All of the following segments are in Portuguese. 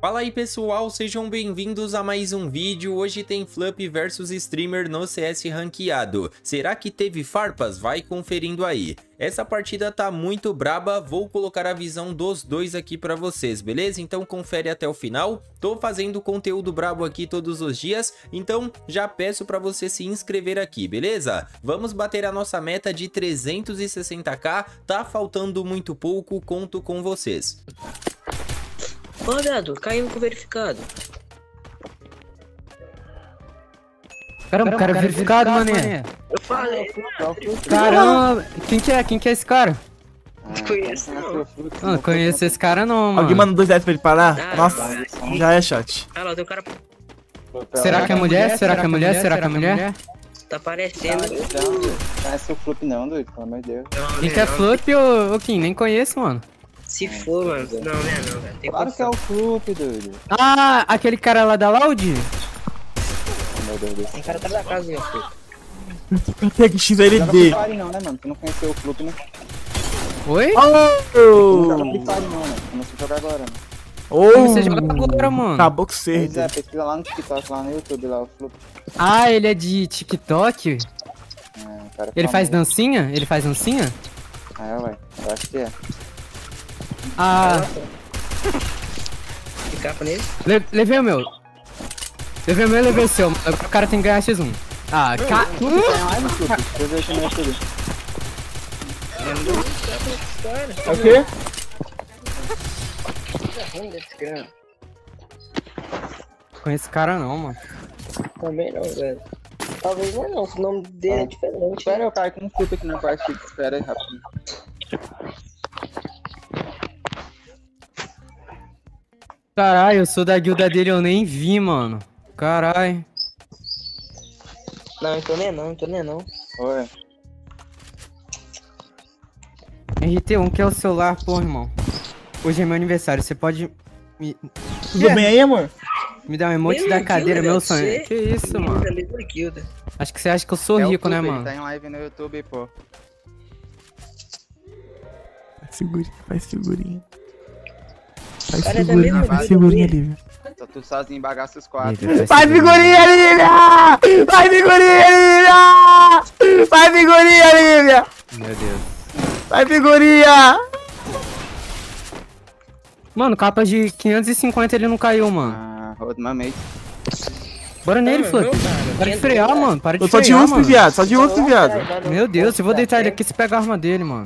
Fala aí pessoal, sejam bem-vindos a mais um vídeo. Hoje tem Flup versus Streamer no CS ranqueado. Será que teve farpas? Vai conferindo aí. Essa partida tá muito braba, vou colocar a visão dos dois aqui pra vocês, beleza? Então confere até o final. Tô fazendo conteúdo brabo aqui todos os dias, então já peço pra você se inscrever aqui, beleza? Vamos bater a nossa meta de 360k, tá faltando muito pouco, conto com vocês. Ó, viado, caiu com verificado. Caramba, cara verificado, mané. Eu falei, Caramba, quem que é esse cara? não conheço não. Não conheço esse cara não, mano. Alguém manda 2 reais pra ele parar? Ah, Nossa, vai. já é chat. Ah lá, tem um cara Será que é mulher? Será que é mulher? Será que é mulher? tá aparecendo. Não conhece o Flup não, doido, pelo amor de Deus. Não, Quem né, que é não. Flup ou Kim? Nem conheço, mano. Se for, mano. Não, né, não, velho. Tem Claro que é condição. o Flup, doido. Ah, aquele cara lá da Loud? Meu Deus do céu. Tem cara atrás da casa, hein, filho. Tem que XLD. Não joga Free Fire não, né, mano? Tu não conheceu o Flup, né? Oi? Tu não joga Free Fire não, mano. Começou a jogar agora, mano. Você joga agora, mano. Acabou com Pois certo. é, pesquisa lá no TikTok, lá no YouTube, lá o Flup. Ah, ele é de TikTok? É, cara Ele faz famoso. dancinha? Ele faz dancinha? É, ué. Eu acho que é. Ah, De capa nele. levei o meu. Levei o meu e levei o seu. O cara tem que ganhar X1. Ah, Flup, tá em live, Flup? Deixa eu ver aqui no YouTube. É o quê? Conheço esse cara não, mano. Também não, velho. Talvez não, não. O nome dele é diferente. Espera eu cair com um Flup aqui na parte. Espera aí, rapidinho. Caralho, eu sou da guilda dele, eu nem vi, mano. Caralho. Não, então nem é não, então nem é não. Oi. RT1, que é o celular, pô, irmão. Hoje é meu aniversário, você pode Tudo bem aí, amor? me dar um emote Mesma da cadeira, guilda, meu sonho? você? Que isso, mano? Mesma guilda. Acho que você acha que eu sou É o rico, né, Flup, mano? Ele tá em live no YouTube, pô. Faz figurinha, faz figurinha. Cara, é da mesma Faz guilda figurinha, dele. Lívia. Só tu sozinho bagaça os quatro. Faz figurinha, Lívia! Faz figurinha, Lívia! Faz figurinha, Lívia! Meu Deus. Faz figurinha! Mano, capa de 550 ele não caiu, mano. Ah, ultimamente. Bora nele, Não, Flup. não, cara, Para de não frear, tem, mano. Para de Tô só de frear, USP, mano. viado, só de USP, viado. Meu Deus, eu vou deitar ele aqui se pegar a arma dele, mano.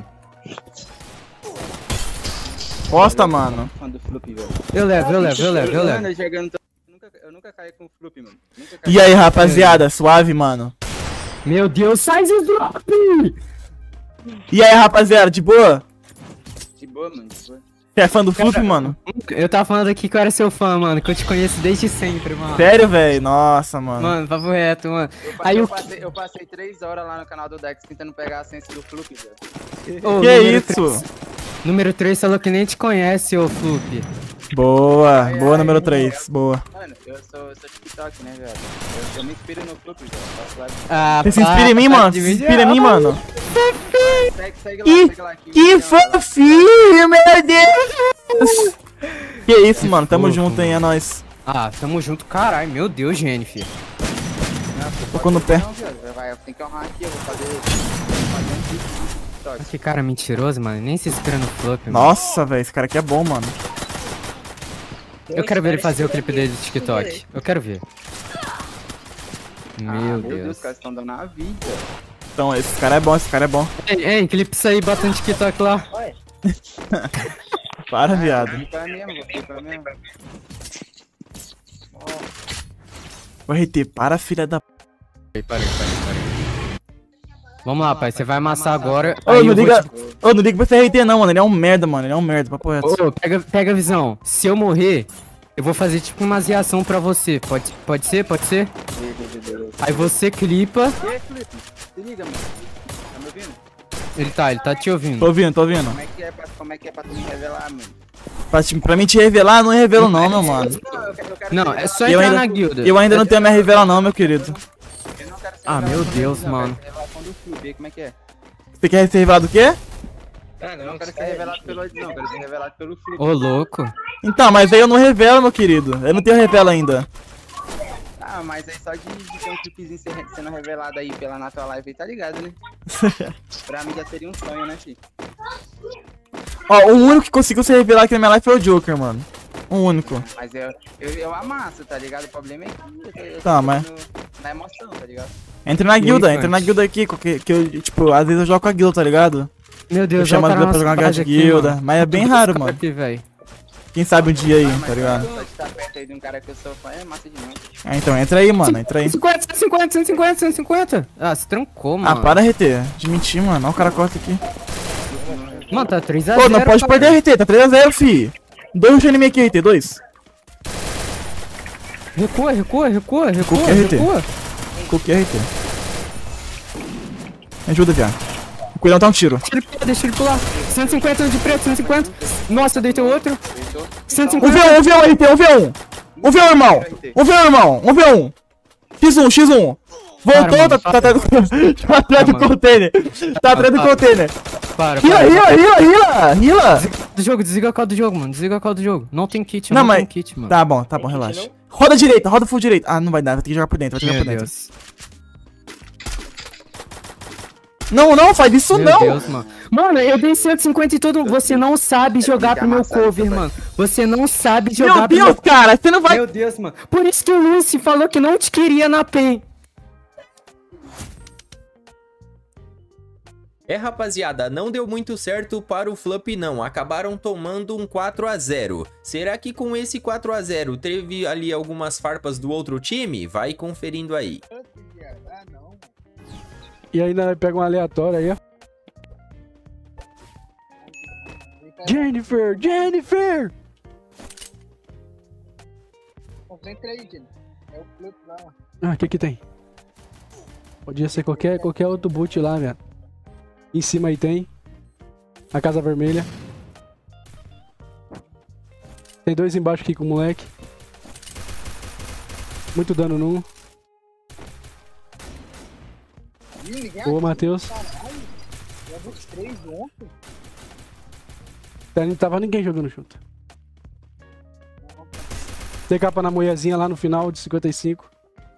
Posta, mano. Fã do Flup, velho. Eu levo. Mano, eu jogando. Eu nunca caí com o Flup, mano. Nunca caí. E aí, rapaziada, suave, mano. Meu Deus, sai esse drop! E aí, rapaziada, de boa? De boa, mano. De boa. Você é fã do Flup, mano? Eu tava falando aqui que eu era seu fã, mano, que eu te conheço desde sempre, mano. Sério, velho? Nossa, mano. Mano, papo reto, mano. Aí Aí eu o passei 3 horas lá no canal do Dex tentando pegar a senha do Flup, velho. Ô, Que número isso? 3. Número 3 falou que nem te conhece, ô Flup. Boa, boa número 3, boa. Mano, eu sou TikTok, né, velho? Eu me inspiro no Flup, velho. Faço live. Ah, Você se inspira em mim, mano? Você se inspira em mim, mano? Segue lá. Que fofinho, meu Deus! Que isso, mano? Tamo fofo, junto, hein? É nóis. Ah, tamo junto, caralho. Meu Deus, Jennifer. Tocou no pé. Não, velho. Eu tenho que honrar aqui, eu vou fazer um vídeo no TikTok. Que cara mentiroso, mano. Nem se inspira no Flup, mano. Nossa, velho, esse cara aqui é bom, mano. Eu quero ver ele fazer o clipe dele do TikTok. Eu quero ver. Meu Deus. Os caras estão dando a vida. Então, esse cara é bom, esse cara é bom. Ei, clipe isso aí, bota no TikTok lá. Para, viado. Vou clipar mesmo. Ô, RT, para, filha da... Parei. Vamos lá, pai. Você vai amassar agora. Ô, aí não eu vou liga... te- Ô, não liga pra esse RT não, mano. Ele é um merda, mano. Ele é um merda, papo reto. Ô, pega a visão. Se eu morrer, eu vou fazer tipo umas reação pra você. Pode ser? Aí você clipa. E aí, Felipe? Se liga, mano. Tá me ouvindo? Ele tá te ouvindo. Tô ouvindo, tô ouvindo. Como é que é pra tu me revelar, mano? Pra mim te revelar, não revelo não, meu mano. Não, eu quero Não, ser é só Eu entrar ainda- na guilda. Eu ainda não tenho a minha revela não, meu querido. Eu não quero ser Ah, revelado meu com Deus, visão, mano. eu quero ser revelação do Felipe, como é que é? Você quer ser revelado o quê? Ah, Eu não, não quero ser revelado pelo Ed, não. Eu quero ser revelado pelo Flup. Ô, louco. Então, mas aí eu não revelo, meu querido. Eu não tenho revelo ainda. Ah, mas aí só de ter um clipezinho sendo revelado aí pela na tua live aí, tá ligado, né? Pra mim já seria um sonho, né, filho? Ó, o único que conseguiu se revelar aqui na minha live foi o Joker, mano. O único. Mas eu amasso, tá ligado? O problema é que eu Tá, tô mas- na emoção, tá ligado? Entra na E guilda, aí, entra na Kant? guilda aqui, que eu, tipo, às vezes eu jogo com a guilda, tá ligado? Meu Eu Deus, chamo a olha o guilda cara pra jogar na uma guerra nossa de base aqui, guilda, mano. mas é bem Tudo raro, esse mano. Aqui, velho. Quem sabe um dia aí, Mas tá ligado? só de estar perto aí de um cara que eu sou fã é massa demais. Então, entra aí, mano, entra aí. 150, 150, 150, 150. Ah, se trancou, Ah, mano. para, RT, de mentir, mano. Olha o cara corta aqui. Mano, tá 3x0. Pô, não pode perder, RT, tá 3x0, fi. 2 de inimigo aqui, RT, 2. Recua, recua, recua, recua, Cookie RT. recua. Cookie RT. Me ajuda, viado. O coelhão tá um tiro. Deixa ele pular. 150 de preto, 150. Nossa, eu deitei outro. 150. 1v1, RT, 1v1. 1v1, irmão. 1v1, irmão. 1v1. X1, X1. Voltou, Para, mano, tá atrás do mano. container. Tá atrás do Para. container. Para, Hila, para. hila. Do jogo, desliga a call do jogo, mano. Desliga a call do jogo. Não tem kit, Não, não mas- tem kit, mano. Tá bom, relaxa. Roda direita, roda full direita. Ah, não vai dar, vai ter que jogar por dentro, vai ter que jogar Meu por dentro. Deus. Não, faz isso Meu não. Deus, mano. Mano, eu dei 150 em todo mundo. Você não sabe jogar pro meu cover, mano. Você não sabe jogar Meu pro meu Deus, cara, você não vai... Meu Deus, mano. Por isso que o Lucy falou que não te queria na PEN. Rapaziada, não deu muito certo para o Flup não, acabaram tomando um 4x0. Será que com esse 4x0 teve ali algumas farpas do outro time? Vai conferindo aí. E ainda pega um aleatório aí, ó. Jennifer! Jennifer! Entra aí, gente. É o Flup lá. Ah, o que que tem? Podia ser qualquer outro boot lá, velho. Em cima aí tem. A Casa Vermelha. Tem 2 embaixo aqui com o moleque. Muito dano num. Boa, Matheus. Leva os 3 ontem. Não tava ninguém jogando junto. Tem capa na moezinha lá no final de 55.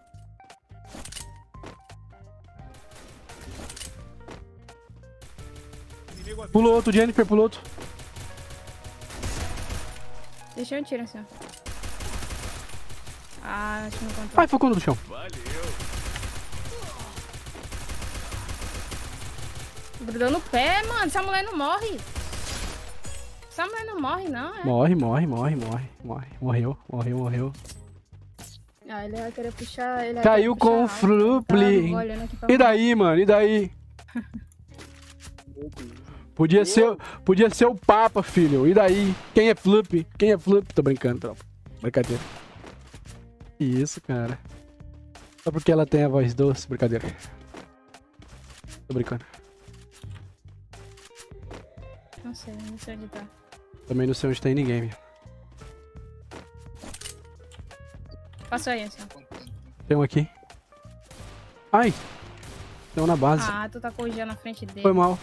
Pulou outro, Jennifer, pulou outro. Deixa eu tirar assim, ó. Ah, acho que não contou. Ai, focou no chão. Grudou no pé, mano. Essa mulher não morre. Essa mulher não morre, não, é? Morre. Morreu. Ah, ele vai querer puxar. Ele vai Caiu querer puxar com o alto. Flupli. Tava olhando aqui pra E daí, mano? E daí? Podia ser o Papa, filho. E daí? Quem é Flup? Quem é Flup? Tô brincando, tropa. Brincadeira. Isso, cara. Só porque ela tem a voz doce. Brincadeira. Tô brincando. Não sei onde tá. Também não sei onde tem ninguém, meu. Passou aí, assim. Tem um aqui. Ai! Tem um na base. Ah, tu tá corrigindo na frente dele. Foi mal.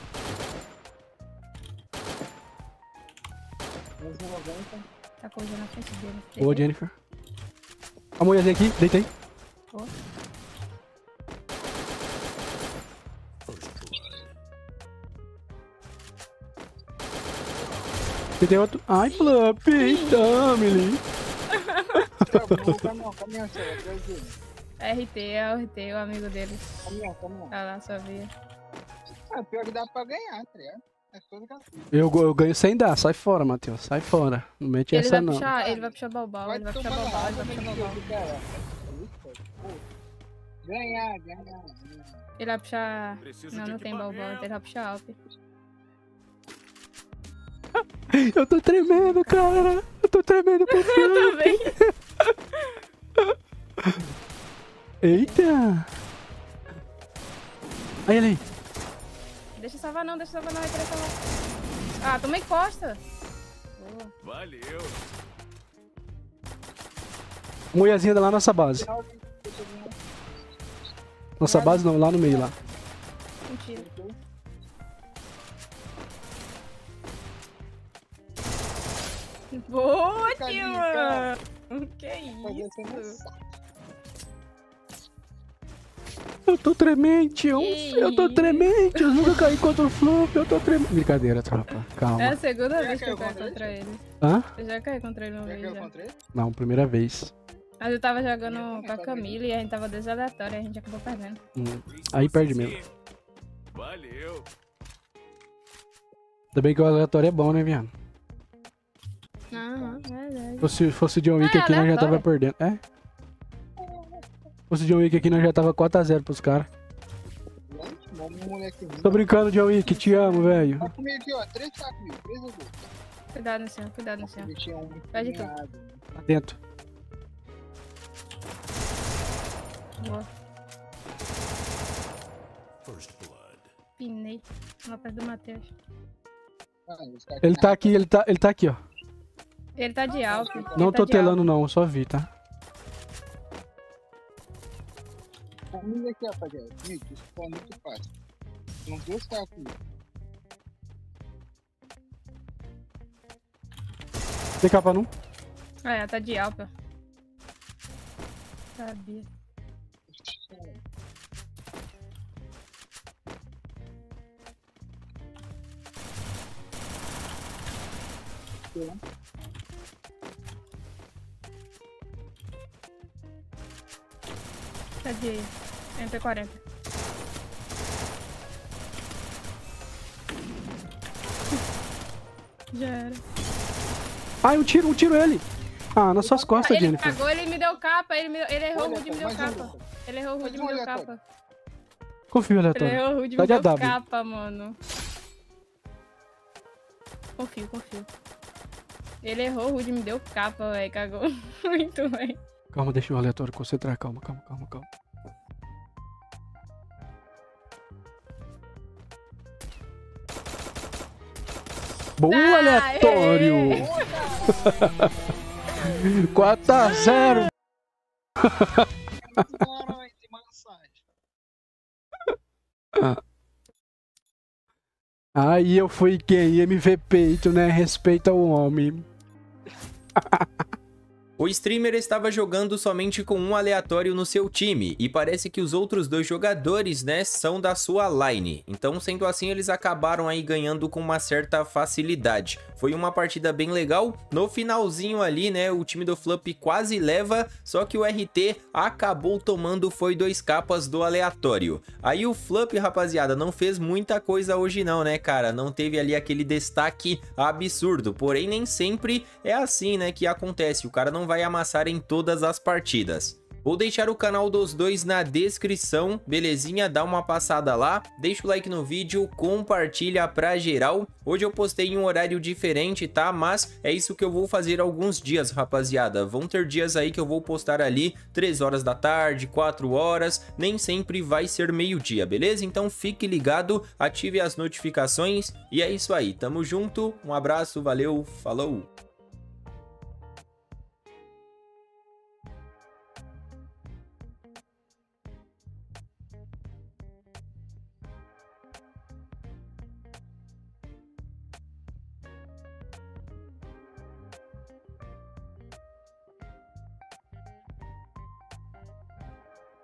Tá corrigindo na frente dele. Boa, Jennifer. A mulherzinha aqui, deitei. Boa. Deitei outro. Ai, Flup, Tamily. Caminhão, seu, atrás dele. É o RT, o amigo dele. Caminhão. Tá lá, só via. Ah, pior que dá pra ganhar, tá ligado? É tudo que assim. Eu ganho sem dar, sai fora, Matheus. Sai fora. Não mete Ele essa vai não. puxar, ele vai puxar balbal, ele vai puxar tomar balbal, ele água, vai puxar menino, balbal. cara. Ganhar. Ele vai puxar... Não tem balbal, ele vai puxar Alp. Eu tô tremendo, cara. Eu tô tremendo por Eu também. Eita. Aí ele. Deixa salvar não, vai querer salvar. Ah, tomei costa. Boa. Mulherzinha lá na nossa base. Nossa base não, lá no meio lá. Mentira. Boa, Fica ali, tio, cara. mano. Que isso? Eu tô tremente, eu tô Que tremente. Eu nunca caí contra o Flup, eu tô tremente. Brincadeira, tropa. Calma. É a segunda vez que caiu eu caio contra contra ele. Hã? Eu já caí contra ele uma Já vez caiu já. contra ele? Não, primeira vez. Mas eu tava jogando com a Camila e a gente tava desaleatório e a gente acabou perdendo. Aí perde mesmo. Valeu. Ainda bem que o aleatório é bom, né, viado? Aham, verdade. Fosse John Wick aqui, nós já tava perdendo. É? Fosse John Wick aqui, nós já tava 4x0 pros caras. Tô brincando, John Wick, te amo, velho. Tá comigo aqui, ó. 3 tá comigo. 3 ou 2. Cuidado no céu, cuidado no céu. Tinha um Perde tudo. Tá dentro. Boa. Pinei. Lá perto do Matheus. Ele tá aqui, ele tá aqui, ó. Ele tá de Alp. Não tô telando não, só vi, tá? Comigo aqui, rapaziada. Comigo, isso foi muito fácil. Não deu estar comigo. Tem capa não? É, tá de Alp. Sabia. Tá de MP40. Já era. Ai, um tiro ele. Ah, nas suas costas, Ele Jennifer. cagou, ele me deu capa, ele errou o Olha, Rude e me deu mais capa. um. Ele errou o Rude e me deu capa. Confio, Ele aleatório. errou o Rude e Tá me de deu AW. capa, mano. Confio. Ele errou o Rude e me deu capa, velho. Cagou muito, velho. Calma, deixa o aleatório concentrar. Calma. Boa, aleatório! 4x0! Aí eu fui quem? MVP, tu né? Respeita o homem. O streamer estava jogando somente com um aleatório no seu time, e parece que os outros 2 jogadores, né, são da sua line. Então, sendo assim, eles acabaram aí ganhando com uma certa facilidade. Foi uma partida bem legal. No finalzinho ali, né, o time do Flup quase leva, só que o RT acabou tomando foi 2 capas do aleatório. Aí o Flup, rapaziada, não fez muita coisa hoje não, né, cara? Não teve ali aquele destaque absurdo, porém nem sempre é assim, né, que acontece. O cara não vai amassar em todas as partidas. Vou deixar o canal dos dois na descrição, belezinha? Dá uma passada lá, deixa o like no vídeo, compartilha pra geral. Hoje eu postei em um horário diferente, tá? Mas é isso que eu vou fazer alguns dias, rapaziada. Vão ter dias aí que eu vou postar ali 3 horas da tarde, 4 horas, nem sempre vai ser meio-dia, beleza? Então fique ligado, ative as notificações e é isso aí. Tamo junto, um abraço, valeu, falou!